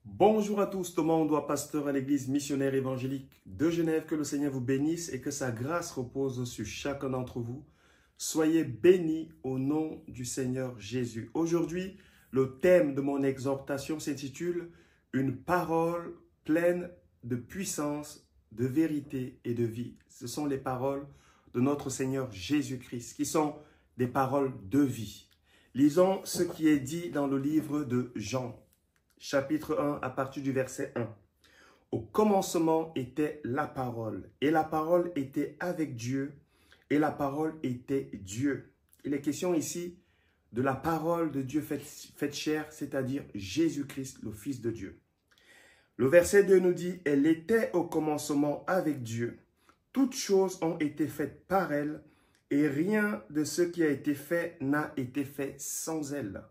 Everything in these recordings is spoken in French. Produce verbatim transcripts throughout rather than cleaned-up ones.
Bonjour à tous, Thomas Ondoa, pasteur à l'église missionnaire évangélique de Genève. Que le Seigneur vous bénisse et que sa grâce repose sur chacun d'entre vous. Soyez bénis au nom du Seigneur Jésus. Aujourd'hui, le thème de mon exhortation s'intitule « Une parole pleine de puissance, de vérité et de vie ». Ce sont les paroles de notre Seigneur Jésus-Christ qui sont des paroles de vie. Lisons ce qui est dit dans le livre de Jean. Chapitre un, à partir du verset un. Au commencement était la parole, et la parole était avec Dieu, et la parole était Dieu. Il est question ici de la parole de Dieu faite, faite chair, c'est-à-dire Jésus-Christ, le Fils de Dieu. Le verset deux nous dit, elle était au commencement avec Dieu. Toutes choses ont été faites par elle, et rien de ce qui a été fait n'a été fait sans elle.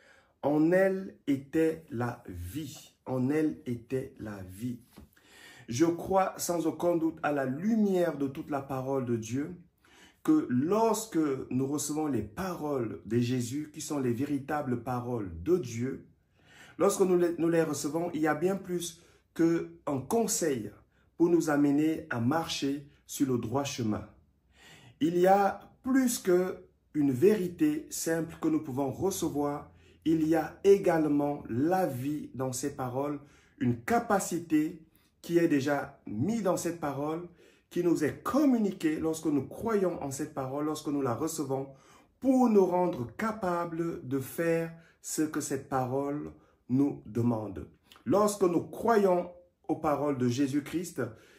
En elle était la vie. En elle était la vie. Je crois sans aucun doute à la lumière de toute la parole de Dieu que lorsque nous recevons les paroles de Jésus, qui sont les véritables paroles de Dieu, lorsque nous les, nous les recevons, il y a bien plus qu'un conseil pour nous amener à marcher sur le droit chemin. Il y a plus qu'une vérité simple que nous pouvons recevoir. Il y a également la vie dans ces paroles, une capacité qui est déjà mise dans cette parole, qui nous est communiquée lorsque nous croyons en cette parole, lorsque nous la recevons, pour nous rendre capables de faire ce que cette parole nous demande. Lorsque nous croyons aux paroles de Jésus-Christ,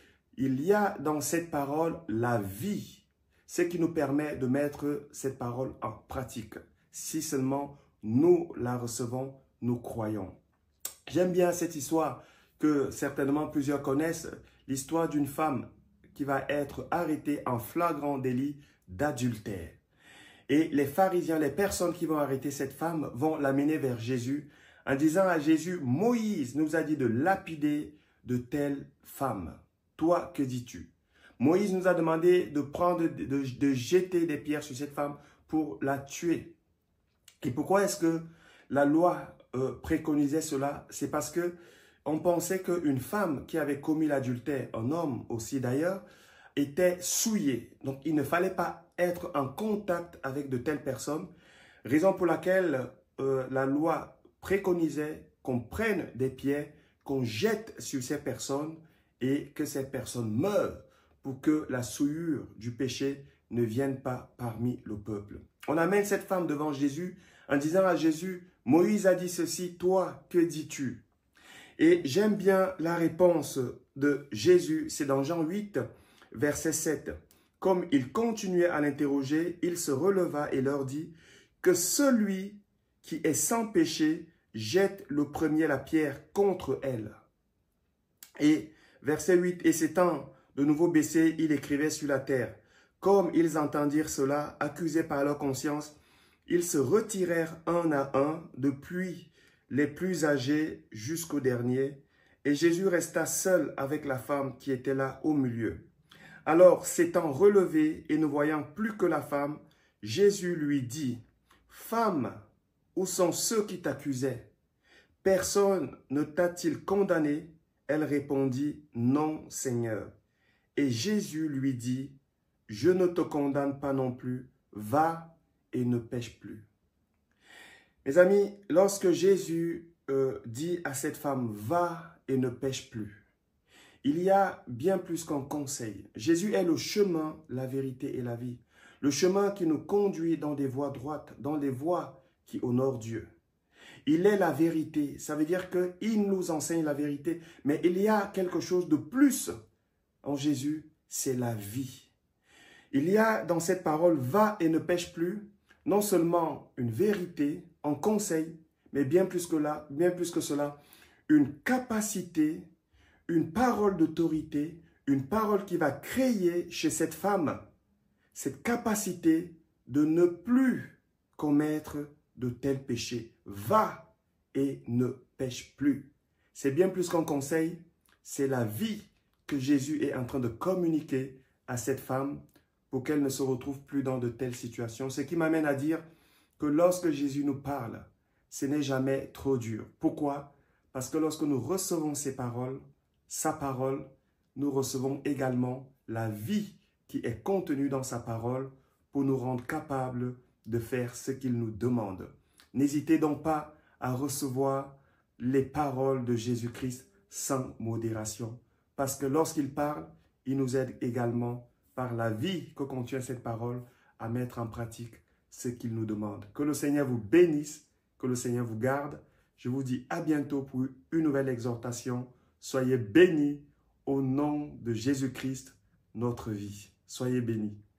il y a dans cette parole la vie, ce qui nous permet de mettre cette parole en pratique, si seulement nous la recevons, nous croyons. J'aime bien cette histoire que certainement plusieurs connaissent, l'histoire d'une femme qui va être arrêtée en flagrant délit d'adultère. Et les pharisiens, les personnes qui vont arrêter cette femme, vont l'amener vers Jésus en disant à Jésus, Moïse nous a dit de lapider de telle femme. Toi, que dis-tu? Moïse nous a demandé de prendre, de, de, de jeter des pierres sur cette femme pour la tuer. Et pourquoi est-ce que la loi euh, préconisait cela? C'est parce que on pensait qu'une femme qui avait commis l'adultère, un homme aussi d'ailleurs, était souillée. Donc il ne fallait pas être en contact avec de telles personnes, raison pour laquelle euh, la loi préconisait qu'on prenne des pierres, qu'on jette sur ces personnes et que ces personnes meurent pour que la souillure du péché ne vienne pas parmi le peuple. On amène cette femme devant Jésus en disant à Jésus, Moïse a dit ceci, toi, que dis-tu? Et j'aime bien la réponse de Jésus, c'est dans Jean huit, verset sept. Comme il continuait à l'interroger, il se releva et leur dit que celui qui est sans péché jette le premier la pierre contre elle. Et verset huit, et s'étant de nouveau baissé, il écrivait sur la terre. Comme ils entendirent cela, accusés par leur conscience, ils se retirèrent un à un, depuis les plus âgés jusqu'au dernier, et Jésus resta seul avec la femme qui était là au milieu. Alors, s'étant relevé et ne voyant plus que la femme, Jésus lui dit, « Femme, où sont ceux qui t'accusaient? Personne ne t'a-t-il condamné? » Elle répondit, « Non, Seigneur. » Et Jésus lui dit, « Je ne te condamne pas non plus, va et ne pêche plus. » Mes amis, lorsque Jésus euh, dit à cette femme, va et ne pêche plus, il y a bien plus qu'un conseil. Jésus est le chemin, la vérité et la vie. Le chemin qui nous conduit dans des voies droites, dans des voies qui honorent Dieu. Il est la vérité, ça veut dire qu'il nous enseigne la vérité, mais il y a quelque chose de plus en Jésus, c'est la vie. Il y a dans cette parole, va et ne pêche plus, non seulement une vérité, un conseil, mais bien plus que là, bien plus que cela, une capacité, une parole d'autorité, une parole qui va créer chez cette femme cette capacité de ne plus commettre de tels péchés. Va et ne pêche plus. C'est bien plus qu'un conseil, c'est la vie que Jésus est en train de communiquer à cette femme pour qu'elle ne se retrouve plus dans de telles situations. Ce qui m'amène à dire que lorsque Jésus nous parle, ce n'est jamais trop dur. Pourquoi? Parce que lorsque nous recevons ses paroles, sa parole, nous recevons également la vie qui est contenue dans sa parole pour nous rendre capables de faire ce qu'il nous demande. N'hésitez donc pas à recevoir les paroles de Jésus-Christ sans modération. Parce que lorsqu'il parle, il nous aide également par la vie que contient cette parole à mettre en pratique ce qu'il nous demande. Que le Seigneur vous bénisse, que le Seigneur vous garde. Je vous dis à bientôt pour une nouvelle exhortation. Soyez bénis au nom de Jésus-Christ, notre vie. Soyez bénis.